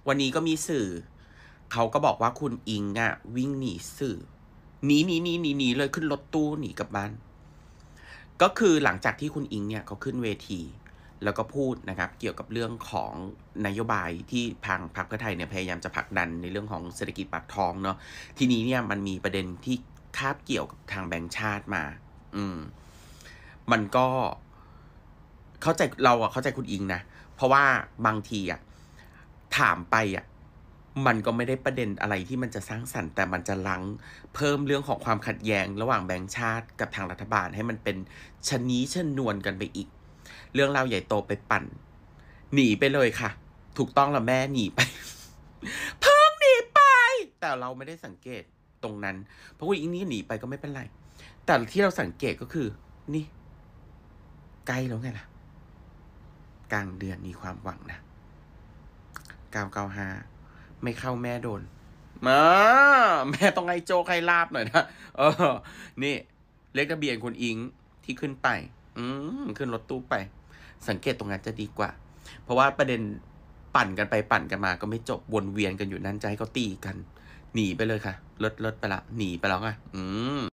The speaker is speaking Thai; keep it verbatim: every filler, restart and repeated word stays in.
วันนี้ก็มีสื่อเขาก็บอกว่าคุณอิงอ่ะวิ่งหนีสื่อหนีหนีหนีหนีหนีเลยขึ้นรถตู้หนีกลับบ้านก็คือหลังจากที่คุณอิงเนี่ยเขาขึ้นเวทีแล้วก็พูดนะครับเกี่ยวกับเรื่องของนโยบายที่ทางพรรคเพื่อไทยเนี่ยพยายามจะผลักดันในเรื่องของเศรษฐกิจปากท้องเนาะทีนี้เนี่ยมันมีประเด็นที่คาบเกี่ยวกับทางแบงก์ชาติมาอืมมันก็เข้าใจเราอะเข้าใจคุณอิงนะเพราะว่าบางทีอะถามไปอะมันก็ไม่ได้ประเด็นอะไรที่มันจะสร้างสรรค์แต่มันจะลังเพิ่มเรื่องของความขัดแย้งระหว่างแบงก์ชาติกับทางรัฐบาลให้มันเป็นชะนี้ชะนวนกันไปอีกเรื่องราวใหญ่โตไปปั่นหนีไปเลยค่ะถูกต้องแล้วแม่หนีไป เพิ่งหนีไปแต่เราไม่ได้สังเกตตรงนั้นเพราะว่าอีกนี้หนีไปก็ไม่เป็นไรแต่ที่เราสังเกตก็คือนี่ใกล้แล้วไงล่ะกลางเดือนมีความหวังนะเก้าเก้าห้าไม่เข้าแม่โดนมาแม่ต้องให้โจกให้ลาบหน่อยนะเออนี่เลขทะเบียนคุณอิงที่ขึ้นไปอืมขึ้นรถตู้ไปสังเกตตรงนั้นจะดีกว่าเพราะว่าประเด็นปั่นกันไปปั่นกันมาก็ไม่จบวนเวียนกันอยู่นั่นจะให้เขาตีกันหนีไปเลยค่ะเลิศเลิศไปละหนีไปแล้วไงอืม